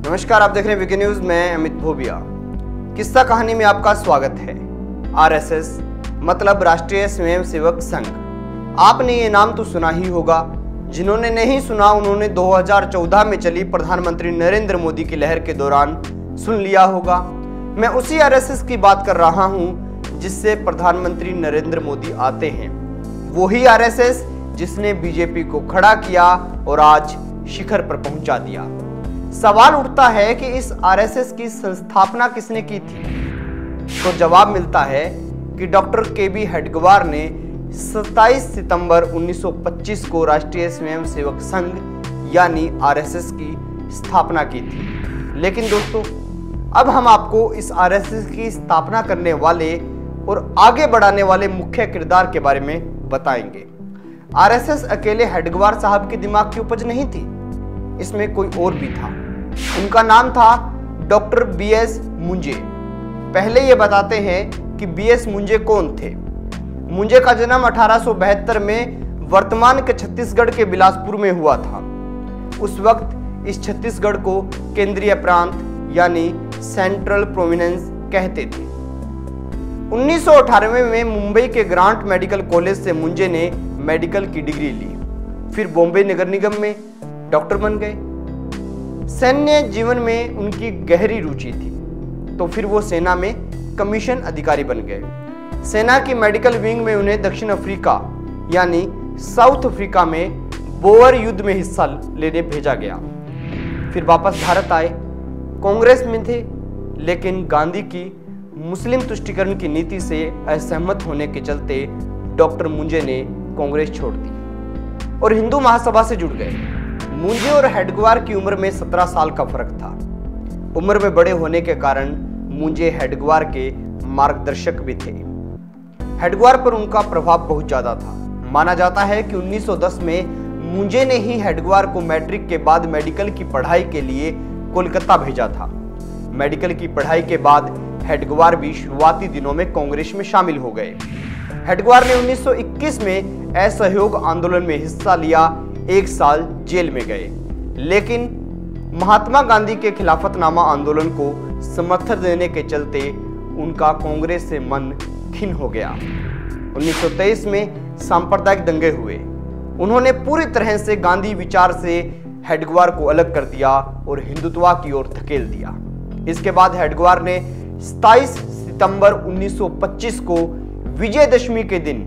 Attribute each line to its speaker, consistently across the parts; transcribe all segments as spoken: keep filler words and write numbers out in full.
Speaker 1: नमस्कार, आप देख रहे हैं वीके न्यूज। मैं अमित भोबिया। किस्सा कहानी में आपका स्वागत है। आरएसएस मतलब राष्ट्रीय स्वयंसेवक संघ। आपने ये नाम तो सुना ही होगा। जिन्होंने नहीं सुना उन्होंने दो हज़ार चौदह में चली प्रधानमंत्री नरेंद्र मोदी की लहर के दौरान सुन लिया होगा। मैं उसी आरएसएस की बात कर रहा हूं जिससे प्रधानमंत्री नरेंद्र मोदी आते हैं। वही आरएसएस जिसने बीजेपी को खड़ा किया और आज शिखर पर पहुंचा दिया। सवाल उठता है कि इस आरएसएस की संस्थापना किसने की थी? तो जवाब मिलता है कि डॉक्टर के बी हेडगेवार ने सत्ताईस सितंबर उन्नीस सौ पच्चीस को राष्ट्रीय स्वयंसेवक संघ यानी आरएसएस की स्थापना की थी। लेकिन दोस्तों, अब हम आपको इस आरएसएस की स्थापना करने वाले और आगे बढ़ाने वाले मुख्य किरदार के बारे में बताएंगे। आरएसएस अकेले हेडगेवार साहब के दिमाग की उपज नहीं थी, इसमें कोई और भी था। उनका नाम था डॉक्टर बी एस मुंजे। पहले ये बताते हैं कि बी एस मुंजे कौन थे। मुंजे का जन्म अठारह सौ बहत्तर में वर्तमान के छत्तीसगढ़ के बिलासपुर में हुआ था। उस वक्त इस छत्तीसगढ़ को केंद्रीय प्रांत यानी सेंट्रल प्रोविंस कहते थे। उन्नीस सौ अठानवे में मुंबई के ग्रांट मेडिकल कॉलेज से मुंजे ने मेडिकल की डिग्री ली। फिर बॉम्बे नगर निगम में डॉक्टर बन गए। सैन्य जीवन में उनकी गहरी रुचि थी, तो फिर वो सेना में कमीशन अधिकारी बन गए। सेना की मेडिकल विंग में उन्हें दक्षिण अफ्रीका यानी साउथ अफ्रीका में बोअर युद्ध में हिस्सा लेने भेजा गया। फिर वापस भारत आए। कांग्रेस में थे, लेकिन गांधी की मुस्लिम तुष्टीकरण की नीति से असहमत होने के चलते डॉक्टर मुंजे ने कांग्रेस छोड़ दी और हिंदू महासभा से जुड़ गए। मुंजे और हेडगेवार की उम्र में सत्रह साल का फर्क था। उम्र में बड़े होने के कारण मुंजे हेडगेवार के मार्गदर्शक भी थे। हेडगेवार पर उनका प्रभाव बहुत ज्यादा था। माना जाता है कि उन्नीस सौ दस में मुंजे ने ही हेडगेवार को मैट्रिक के बाद मेडिकल की पढ़ाई के लिए कोलकाता भेजा था। मेडिकल की पढ़ाई के बाद हेडगेवार भी शुरुआती दिनों में कांग्रेस में शामिल हो गए। हेडगेवार ने उन्नीस सौ इक्कीस में असहयोग आंदोलन में हिस्सा लिया। एक साल जेल में गए, लेकिन महात्मा गांधी के खिलाफतनामा आंदोलन को समर्थन देने के चलते उनका कांग्रेस से मन खिन्न हो गया। उन्नीस सौ तेईस में सांप्रदायिक दंगे हुए। उन्होंने पूरी तरह से गांधी विचार से हेडगेवार को अलग कर दिया और हिंदुत्व की ओर धकेल दिया। इसके बाद हेडगेवार ने सत्ताईस सितंबर उन्नीस सौ पच्चीस को विजयदशमी के दिन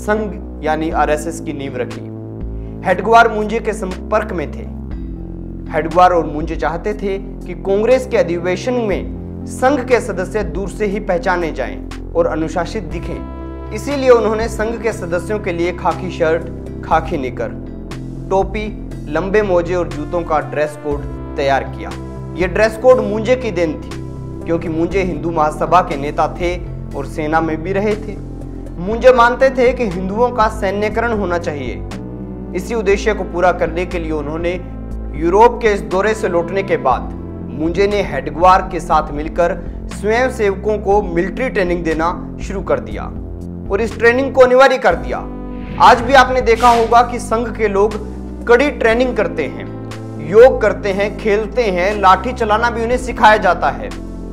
Speaker 1: संघ यानी आरएसएस की नींव रखी। हेडगेवार मुंजे के संपर्क में थे। हेडगेवार और मुंजे चाहते थे कि कांग्रेस के अधिवेशन में संघ के सदस्य दूर से ही पहचाने जाएं और अनुशासित दिखें। इसीलिए उन्होंने संघ के सदस्यों के लिए खाकी शर्ट, खाकी निकर, टोपी, लंबे मोजे और जूतों का ड्रेस कोड तैयार किया। यह ड्रेस कोड मुंजे की देन थी, क्योंकि मुंजे हिंदू महासभा के नेता थे और सेना में भी रहे थे। मुंजे मानते थे कि हिंदुओं का सैन्यकरण होना चाहिए। इसी उद्देश्य को पूरा करने के लिए उन्होंने यूरोप के इस दौरे से लौटने के बाद मुंजे ने हेडगेवार के साथ मिलकर स्वयंसेवकों को मिलिट्री ट्रेनिंग देना शुरू कर दिया और इस ट्रेनिंग को अनिवार्य कर दिया। आज भी आपने देखा होगा कि संघ के लोग कड़ी ट्रेनिंग करते हैं, योग करते हैं, खेलते हैं, लाठी चलाना भी उन्हें सिखाया जाता है।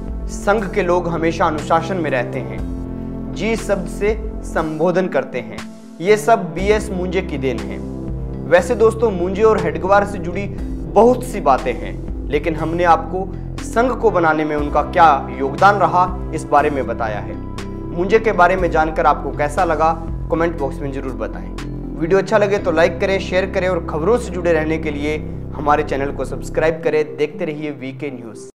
Speaker 1: संघ के लोग हमेशा अनुशासन में रहते हैं, जी शब्द से संबोधन करते हैं। ये सब बी एस मुंजे की देन है। वैसे दोस्तों, मुंजे और हेडगेवार से जुड़ी बहुत सी बातें हैं, लेकिन हमने आपको संघ को बनाने में उनका क्या योगदान रहा इस बारे में बताया है। मुंजे के बारे में जानकर आपको कैसा लगा कमेंट बॉक्स में जरूर बताएं। वीडियो अच्छा लगे तो लाइक करें, शेयर करें और खबरों से जुड़े रहने के लिए हमारे चैनल को सब्सक्राइब करें। देखते रहिए वीके न्यूज।